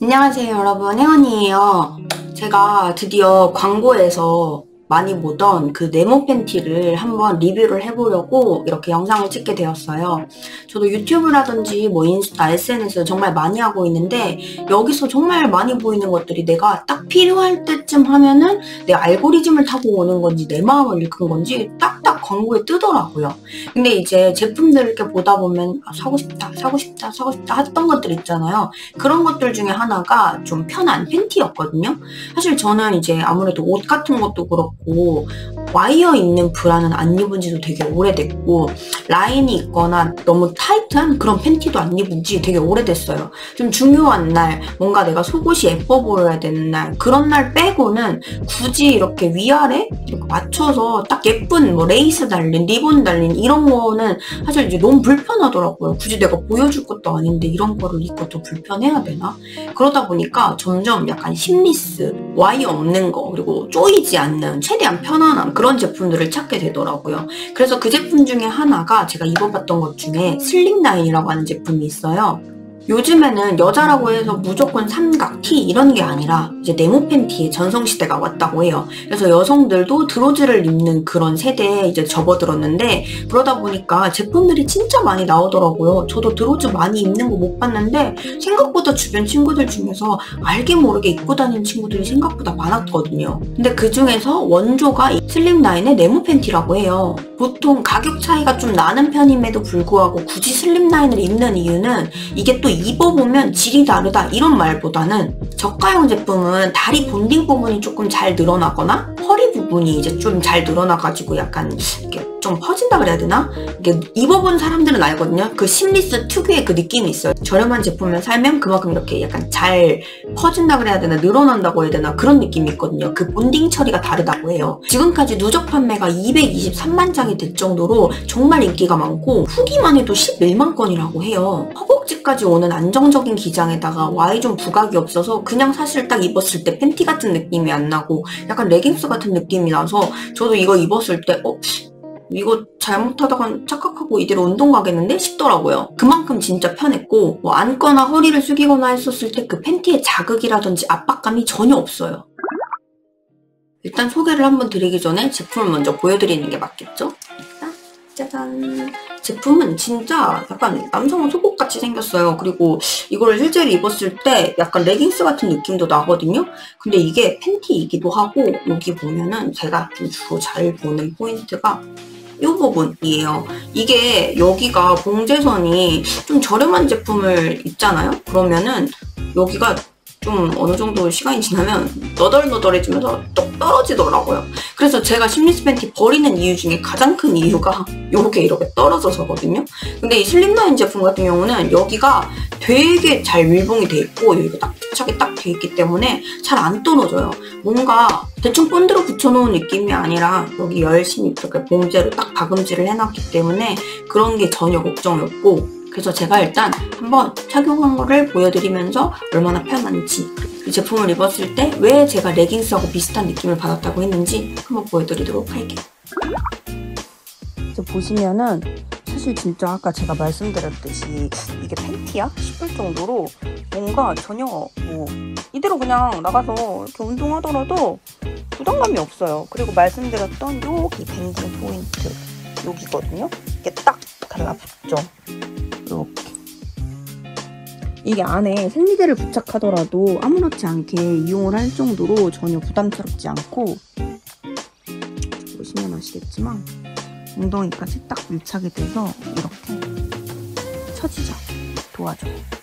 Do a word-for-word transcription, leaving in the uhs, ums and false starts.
안녕하세요 여러분, 혜원이에요. 제가 드디어 광고에서 많이 보던 그 네모 팬티를 한번 리뷰를 해보려고 이렇게 영상을 찍게 되었어요. 저도 유튜브라든지 뭐 인스타, 에스엔에스 정말 많이 하고 있는데 여기서 정말 많이 보이는 것들이 내가 딱 필요할 때쯤 하면은 내 알고리즘을 타고 오는 건지 내 마음을 읽은 건지 딱딱 광고에 뜨더라고요. 근데 이제 제품들을 이렇게 보다 보면 아, 사고 싶다, 사고 싶다, 사고 싶다 했던 것들 있잖아요. 그런 것들 중에 하나가 좀 편한 팬티였거든요. 사실 저는 이제 아무래도 옷 같은 것도 그렇고 와이어 있는 브라는 안 입은 지도 되게 오래됐고 라인이 있거나 너무 타이트한 그런 팬티도 안 입은 지 되게 오래됐어요. 좀 중요한 날, 뭔가 내가 속옷이 예뻐 보여야 되는 날, 그런 날 빼고는 굳이 이렇게 위아래 이렇게 맞춰서 딱 예쁜 뭐 레이스 달린, 리본 달린 이런 거는 사실 이제 너무 불편하더라고요. 굳이 내가 보여줄 것도 아닌데 이런 거를 입고 더 불편해야 되나? 그러다 보니까 점점 약간 심리스, 와이어 없는 거, 그리고 쪼이지 않는 최대한 편안한 그런 제품들을 찾게 되더라고요. 그래서 그 제품 중에 하나가 제가 입어봤던 것 중에 슬림라인이라고 하는 제품이 있어요. 요즘에는 여자라고 해서 무조건 삼각, 티 이런 게 아니라 이제 네모 팬티의 전성시대가 왔다고 해요. 그래서 여성들도 드로즈를 입는 그런 세대에 이제 접어들었는데 그러다 보니까 제품들이 진짜 많이 나오더라고요. 저도 드로즈 많이 입는 거 못 봤는데 생각보다 주변 친구들 중에서 알게 모르게 입고 다니는 친구들이 생각보다 많았거든요. 근데 그 중에서 원조가 이 슬림라인의 네모 팬티라고 해요. 보통 가격 차이가 좀 나는 편임에도 불구하고 굳이 슬림라인을 입는 이유는 이게 또 입어보면 질이 다르다 이런 말보다는 저가형 제품은 다리 본딩 부분이 조금 잘 늘어나거나 허리 부분이 이제 좀 잘 늘어나가지고 약간 이렇게 좀 퍼진다 그래야 되나? 이게 입어본 사람들은 알거든요. 그 심리스 특유의 그 느낌이 있어요. 저렴한 제품을 사면 그만큼 이렇게 약간 잘 퍼진다 그래야 되나, 늘어난다고 해야 되나, 그런 느낌이 있거든요. 그 본딩 처리가 다르다고 해요. 지금까지 누적 판매가 이백이십삼만 장이 될 정도로 정말 인기가 많고 후기만 해도 십일만 건이라고 해요. 허벅지까지 오는 안정적인 기장에다가 Y존 부각이 없어서 그냥 사실 딱 입었을 때 팬티 같은 느낌이 안 나고 약간 레깅스 같은 느낌이 나서 저도 이거 입었을 때 어? 이거 잘못하다가 착각하고 이대로 운동 가겠는데 싶더라고요. 그만큼 진짜 편했고 뭐 앉거나 허리를 숙이거나 했었을 때 그 팬티의 자극이라든지 압박감이 전혀 없어요. 일단 소개를 한번 드리기 전에 제품을 먼저 보여드리는 게 맞겠죠? 짜잔! 제품은 진짜 약간 남성 속옷같이 생겼어요. 그리고 이거를 실제로 입었을 때 약간 레깅스 같은 느낌도 나거든요? 근데 이게 팬티이기도 하고 여기 보면은 제가 좀 주로 잘 보는 포인트가 이 부분이에요. 이게 여기가 봉제선이 좀 저렴한 제품을 입잖아요? 그러면은 여기가 좀 어느 정도 시간이 지나면 너덜너덜해지면서 똑 떨어지더라고요. 그래서 제가 심리스 팬티 버리는 이유 중에 가장 큰 이유가 이렇게 이렇게 떨어져서거든요. 근데 이 슬림라인 제품 같은 경우는 여기가 되게 잘 밀봉이 돼 있고 여기가 딱 부착이 딱 돼 있기 때문에 잘 안 떨어져요. 뭔가 대충 본드로 붙여놓은 느낌이 아니라 여기 열심히 이렇게 봉제로 딱 박음질을 해놨기 때문에 그런 게 전혀 걱정이 없고, 그래서 제가 일단 한번 착용한 거를 보여드리면서 얼마나 편한지, 이 제품을 입었을 때 왜 제가 레깅스하고 비슷한 느낌을 받았다고 했는지 한번 보여드리도록 할게요. 이제 보시면은 사실 진짜 아까 제가 말씀드렸듯이 이게 팬티야? 싶을 정도로 뭔가 전혀 뭐 이대로 그냥 나가서 이렇게 운동하더라도 부담감이 없어요. 그리고 말씀드렸던 여기 밴딩 포인트 여기거든요. 이게 딱 달라붙죠. 이렇게 이게 안에 생리대를 부착하더라도 아무렇지 않게 이용을 할 정도로 전혀 부담스럽지 않고, 보시면 아시겠지만 엉덩이까지 딱 밀착이 돼서 이렇게 처지죠. 도와줘요.